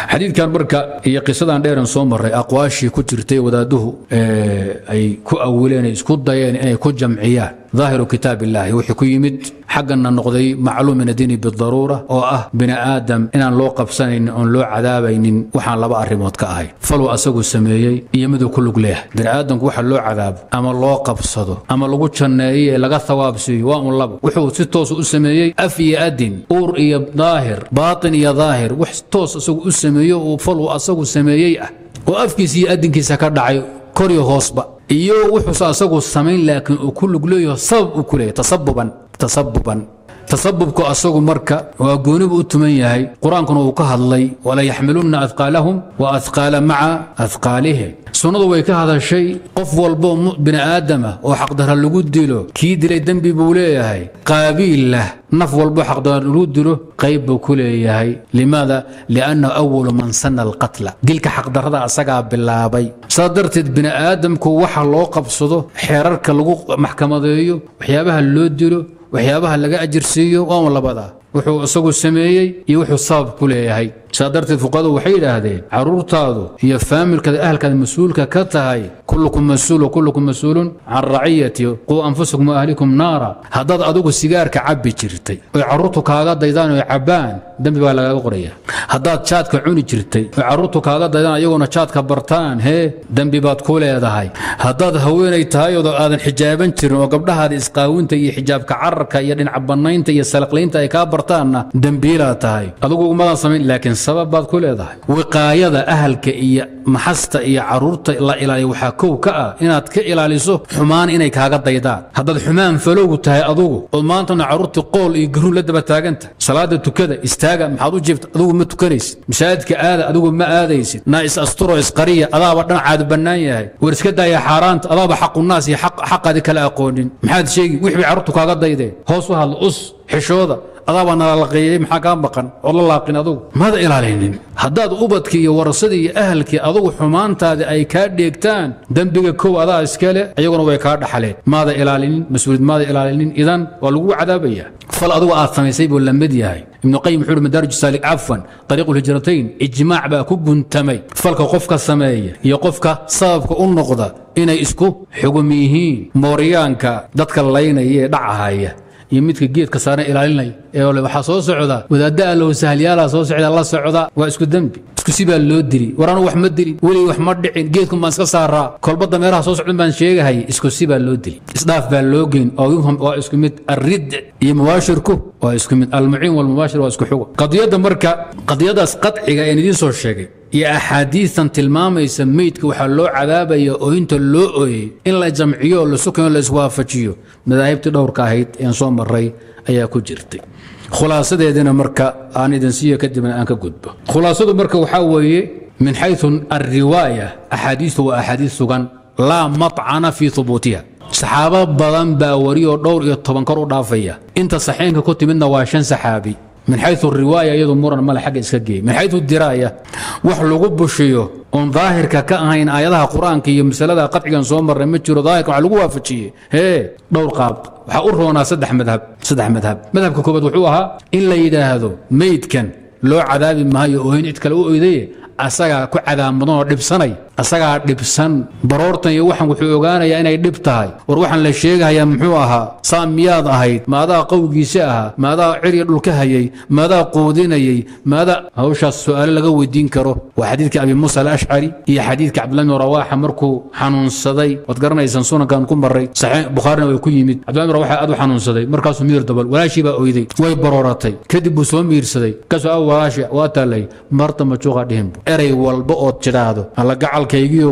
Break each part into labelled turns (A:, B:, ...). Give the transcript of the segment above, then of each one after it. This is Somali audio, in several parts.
A: حديث كان بركة هي قصة عن ديرن صومر أقواشي كترتي وداده أي كو أولين يسكو ضيان أي كو جمعيات ظاهر كتاب الله وحي كيمد حقنا النقضي معلوم من الدين بالضرورة أو بني آدم إن لو قبسنين أن لو عذابين وحان لبا الريموت كأهي فلو أسقو السميي يمدو كل قليه بني آدم وحا لو عذاب أما لو قبصده أما لو جنيه لغا ثواب سي وام الله وحو ستوس السميي أفي أدن أور إيا ظاهر باطن إيا ظاهر وحستوس أسقو السميي وفلو أسقو السميي وأفكي سي أدن كي سكر دعي كوريو هوسبا iyo wuxuu asagu sameyn laakiin uu kullu gleeyo sabab uu kulay tasabubku asagu marka waa goonibu u tuman yahay quraankuna uu ka hadlay wala yaxmiluna athqalahum wa athqala ma'a athqalihim sunnadu way ka hadashay qof walbo bini aadama oo xaqdara lagu dilo kii dilay dambi buu leeyahay qaabiila naf walbo xaqdara lagu dilo qayb buu ku leeyahay limaada lianna awwal man sanna alqatl dilka xaqdarada asaga bilaabay sadartid bini aadamku waxa loo qabsado xeerarka lagu maxkamadeeyo waxyaabaha loo dilo waxyaabaha laga ajirsiiyo waa labada wuxuu isagu sameeyay iyo wuxuu sabab ku leeyahay sadartid fuqadu waxay yiraahdeen caruurtaadu iyo faamilka ahlka mas'uulka ka tahay kullukum mas'uulun an ra'iyati qu anfusakum wa ahlikum nara hadad adigu sigaarka cabbi jirtay oo caruurtu kaaga daydaan oo cabaan dambi baa laga qoraya hadad jaadka cuni jirtay oo caruurtu kaaga daydaan ayaguna jaadka bartaan dambi baad ku leedahay hadad haweenay tahay oo aadan xijaaban jirin oo gabdhahaada isqaawinta iyo xijaabka cararka iyo dhinac banaynta iyo salaqleynta ay ka bartaana dambi la tahay adigu uma sameyn laakiin sabab baad ku leedahay wiqaayada ahalka iyo maxasta iyo caruurta la ilaaliyo waxa koow ka ah inaad ka ilaaliso xumaan inay kaaga daydaan hadad xumaan falowgu tahay adigu oo maantana caruurta qool iyo garuun la daba taaganta salaada tukada istaaga maxaad u jeebta adigu ma tukanaysid masaajidka aada adigu ma aadaysid naas asturo isqariya adaaba dhan caad banaan yahay war iska daaya xaaraanta adaaba xaqu naas iyo xaqadi kala aqoonin maxaad sheegi wixii caruurtu kaaga daydeen hoos u hadlo xishooda adaaba nalaqeeyay maxaa ka maqan oo la laaqin adigu maada ilaalinin haddaad ubadkii iyo warasadii iyo ahalkii adigu xumaantaada ay ka dheegtaan dambiga koow adaa iskale ayaguna way ka dhaxaleen maada ilaalinin mas'uuliyad maada ilaalinin idan waa lagu cadaabaya fal adigu aad samaysay buu la mid yahay ibn qayyim wuxuu madaarij saalik afwan tariiq al-hijratayn ijmaac baa ku guntamay falka qofka sameeya iyo qofka sababka u noqda inay isku xugum yihiin mooriyaanka dadka laynaya ee dhacahaya iyo midka geedka saaran ilaalinay ee waxa soo socda wadaada loo sahliyaala soo socda la socda waa isku dambi isku sibaa loo diri waraan wax ma diri wali wax ma dhicin geedku ma iska saaraa kolbada meeraha soo socda baan sheegahay isku sibaa loo diri isdaaf baa loo geyn oo waa isku mid arid iyo muwaashirku waa isku mid al-mu'in wal muwaashir waa isku xugo qadiyada marka qadiyadaas qadciga ee idin soo sheegay iyo axaadiisan tilmaamaysa meydka waxa loo cadaabaya oo inta loo ooyay in la jamciyo la sukan la iswaafajiyo madaahibta dhowrka ahayd ee soo maray ayaa ku jirtay khulaasadeedina marka aan idin siiyo kadib aan ka gudbo khulaasadu marka waxa weeye min haythu ar-riwaya ahadithu wa ahadith sugan la mat'ana fi thubutiha saxaaba badan baa wariyo dhowr iyo 10 kor u dhaafaya inta saxiinka ku timidna waa 5 saxaabi من حيث الرواية يدو مرن مال حق اسكجي من حيث الدراية وحلو بشيو on ظاهر كأهين آياتها قرآن كي مسألة قطعا صومر رمتشر ظاهر على وافجي هي دور قاب وحقرنا سدح مذهب كوكبة وحوها إلا إذا هذا ميت كان لو عذاب ما هي وين اتكلوا إذيه أساقا كعذاب مضون لبساني أساقا لبسان ضرورتن يوحن وحيوغانا يعني لبتهاي وروحن للشيقها يمحوها صامياض أهيد ماذا قوقي ساها ماذا عري الكهيي ماذا قوديني ماذا هوش السؤال لقوي الدين كرو وحديثك أبي موسى الأشعري هي حديثك عبد الله بن رواحة مركو حنون الصدي وتقرنا يسنسونا كان كون بري صحيح بخارنا ويكون يمد عبد الله بن رواحة أدو حنون الصدي مركز مير دبل ولا شيء بقى ويدي وي برورتي كذب سومير صدي كسو أو راشع واتالي مرت مشوغا دهم eray walba oo jiraado alla gacalkaygiyo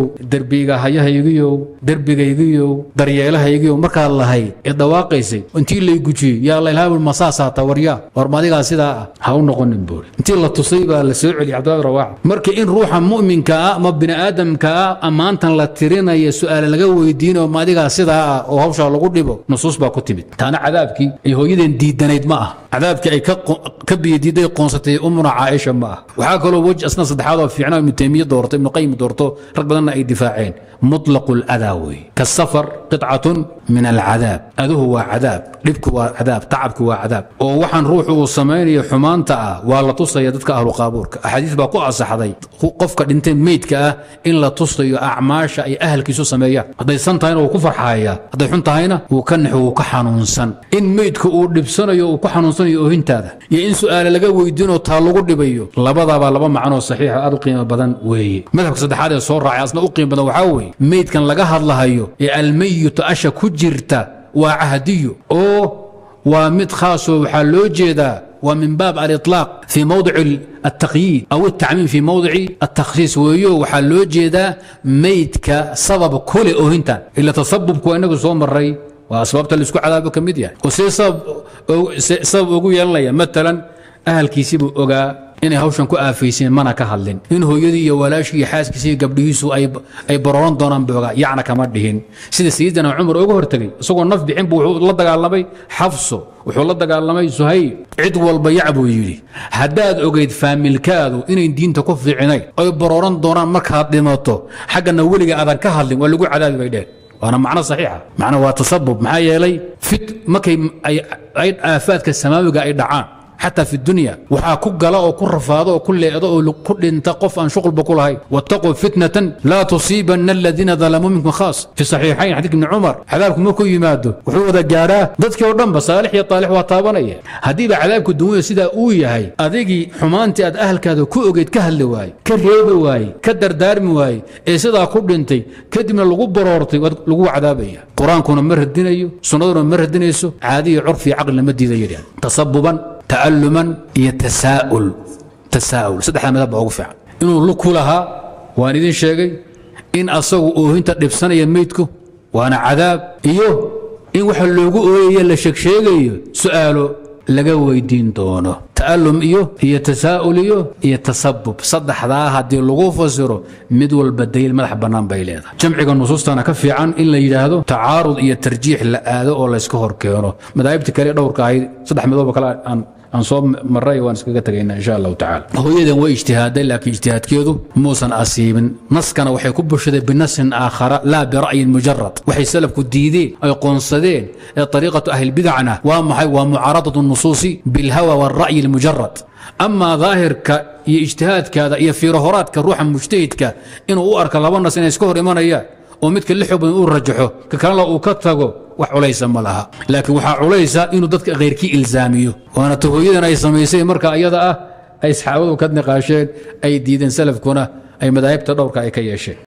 A: darbigaygiyo daryeelahaygiyo marka lahay ee dhawaaqaysay intii lay gujiyay yaa la ilaahay masaasata warya warmadiga sida ha u noqonin boor intii la tusay baa la soo celi Abdullah Rawaax marka in ruuxa mu'minka ma bini aadamka amaantan la tirinayo su'aal laga weydiino madiga sida oo hawsha lagu dhibo nusuus baa ku timid taana cadaabkii ay hooyadeen diidanayd ma ah cadaabkii ay ka biyadiiday qoonsatay umuna Aisha ma ah waxa kale wajh asna saddexaad وفيعنا ابن تيمية دورته ابن قيم دورته ركبنا أي دفاعين مطلق الأذى كالسفر قطعة من العذاب أذوه هو عذاب ربك هو عذاب تعبك هو عذاب ووحن روحه وصميني حمانتا ولا تصي يدك أهل قابورك أحاديث باقو أصحضي قفك انت ميتك إن لا تصي أعماش أي أهل كيسو سمية هذا سنتين وكفر حايا هذا حنتهينا وكنحو وكحنونسن إن ميتك ودبسنا وكحنونسن يوهنت هذا يا إن سؤال لقى ويدينه تعلقوا دبيو لبضا معنا صحيح أرقيم بدن وهي مذهبك صدح هذا صور عاصنا أقيم بدن وحاوي ميت كان لقى الله هيو الميت أشا كجرتا وعهديو أو ومد خاص وحلو جدا ومن باب الإطلاق في موضع التقييد أو التعميم في موضع التخصيص ويو وحلو جدا ميت كسبب كل أوهنتا إلا تسبب كوينك صوم الري وأسبابت اللي سكو عذابك مديا وسيسبب أقول يلا مثلا أهل كيسيبو أوغا inay hawshan ku aafaysin mana ka hadlin in hooyadii iyo walaashii xaaskiisii gabdhiisu ay baroon doonaan booga yaana kama dhihin sida sayidina Umar ugu hortagay isagoo naf bixin buu la dagaalamay Xafso wuxuu la dagaalamay Suhayb cid walba yacbu yiri hadaad ogeyd faamilkaadu inay diinta ku fiicnay ay baroon doonaan markaad dhimato xaqana waliga adan ka hadlin waa lagu cadaabi bay dheen وانا معنى صحيحه معنى وتصبب معايا يلي فت مكي اي افاتك السماويه اي دعان حتى في الدنيا وحا كغلا او كرفاده او كل ايدو او كدنت قف ان شغل بكلهي واتقوا فتنه لا تصيبن الذين ظلموا منكم خاص في الصحيحين حديث ابن عمر عذابكم ما كو يمادو وحو ودا جارا ددكي او دنب صالح يا طالح وا تابانيه هدي عذابك الدنيا سدا او يahay adigi xumaanti ad ahalkaada ku ogeed ka hadli waay ka reebi waay ka dardaarmi waay ee sida ku dhintay kadibna lagu baroortay lagu cadaabaya quraankuna maradinayo sunnaduna maradinayso caadiyo curfi aql ma diidayo tasabbuban تألما يتساؤل صدح مذهب ugu fiican inuu luku lahaa waan idin sheegay in asagu oohinta dhibsanaya meedku waana cadaab iyo in waxa loogu ooyay la sheegayo su'aalo laga weydiin doono ta'allum iyo tasaa'ul iyo tasabbub saddexdaa hadii lagu fasiro mid walba dayl madax banaan bay leedahay jamciga nusuustana ka fiican in la yiraahdo tacaarud iyo tarjiix la aado oo la iska hor keeno madaahibta kale dhowrka ay saddex midooba kala aan soo maray waan iskaga tagaynaa insha Allah ta'ala hooyadan way ijtihaaday laakiin ijtihaadkeedu muusan asiibin naskana waxay ku bulshaday binasin aakhara la bi ra'yin mujarrad waxay salafku diideen ay qoonsadeen ee tariiqatu ahli bid'ana waa maxay waa mu'aaradatu an-nususi bil hawa wal ra'yi al mujarrad ama dhaahirka iyo ijtihaadkaada iyo fiirahoraadka ruuxa mujtahidka inuu u arka laba nas inay iska hor imanayaan oo midka la xubin uu rajaxo ka kala uu ka tago wax culaysa ma laha laakiin waxa culaysa inuu dadka qeyrkii ilzaamiyo waana tooyadan ay sameysay marka ayada ah ay saxaabadu ka niqaasheen ay diideen salafkuna ay madaahibta dhowrka ay ka yeesheen